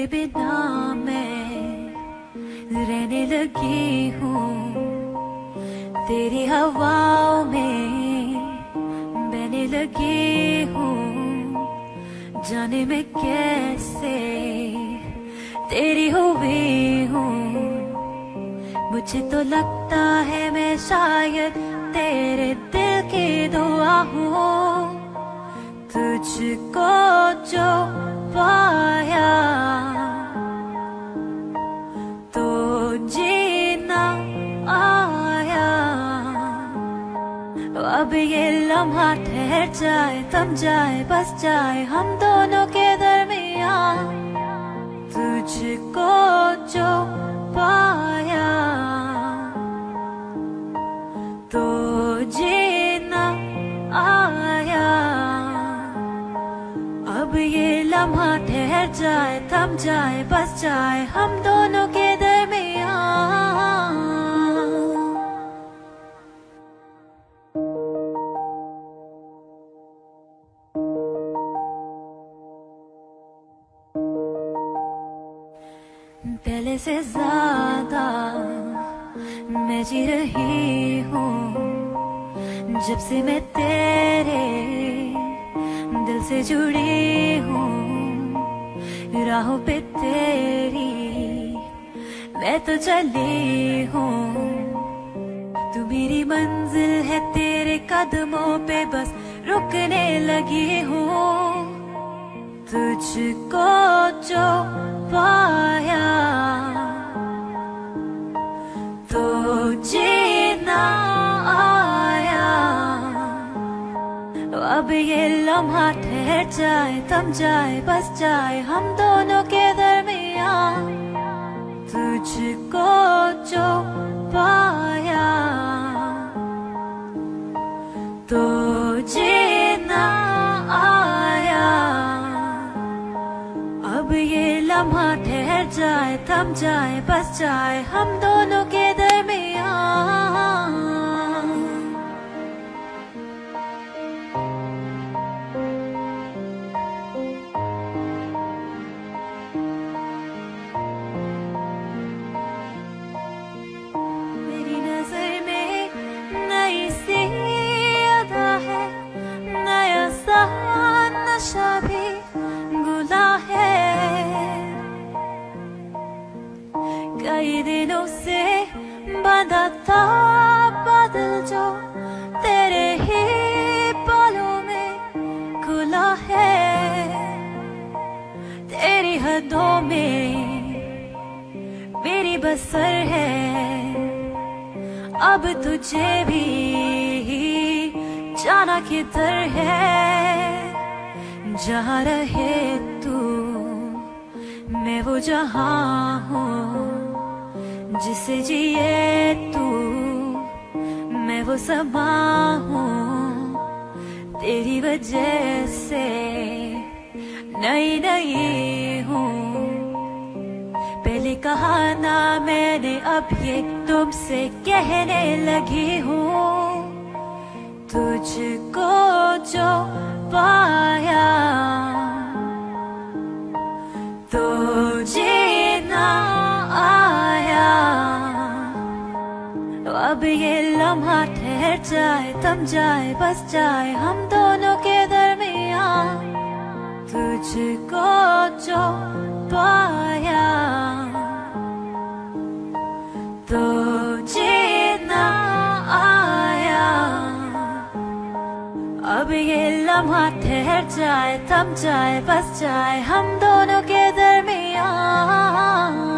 तेरे बिना मैं रहने लगी हूँ, तेरी हवाओं में बहने लगी हूँ। जाने मैं कैसे तेरी हुई हूँ, मुझे तो लगता है मैं शायद तेरे दिल की दुआ हूँ। तुझको जो पाया तो जीना आया। अब ये लम्हा ठहर जाए, थम जाए, बस जाए हम दोनों के दरमियाँ। तुझको जो पाया तो जीना आया। अब ये लम्हा ठहर जाए, थम जाए, बस जाए हम दोनों के दरमियाँ। पहले से ज्यादा मैं जी रही हूँ, जब से मैं तेरे दिल से जुड़ी हूँ। राहों पे तेरी मैं तो चली हूँ, तू मेरी मंजिल है, तेरे कदमों पे बस रुकने लगी हूँ। तुझको जो पाया तो जीना आया। अब ये लम्हा ठहर जाए, थम जाए, बस जाए हम दोनों के दरमियाँ। तुझको जो पाया तो जीना आया। अब ये लम्हा ठहर जाए, थम जाए, बस जाए हम दोनों के दरमियाँ। मेरी नजर में नई सी अदा है, नया सा नशा भी गुला है। कई दिनों से बंधा था बादल जो तेरे ही बालों में खुला है। तेरी हदों में मेरी बसर है, अब तुझे भी जाना किधर है। जहाँ रहे तू मैं वो जहाँ हूँ, जिसे जिए तू मैं वो समा हूँ। तेरी वजह से नई नई हूँ, पहले कहा ना मैंने, अब ये तुमसे कहने लगी हूँ। तुझको जो पाया तो जीना आया। अब ये लम्हा ठहर जाए, थम जाए, बस जाए हम दोनों के दरमियाँ। तुझको जो पाया तो जीना आया। अब ये लम्हा ठहर जाए, थम जाए, बस जाए हम दोनों के दरमियाँ।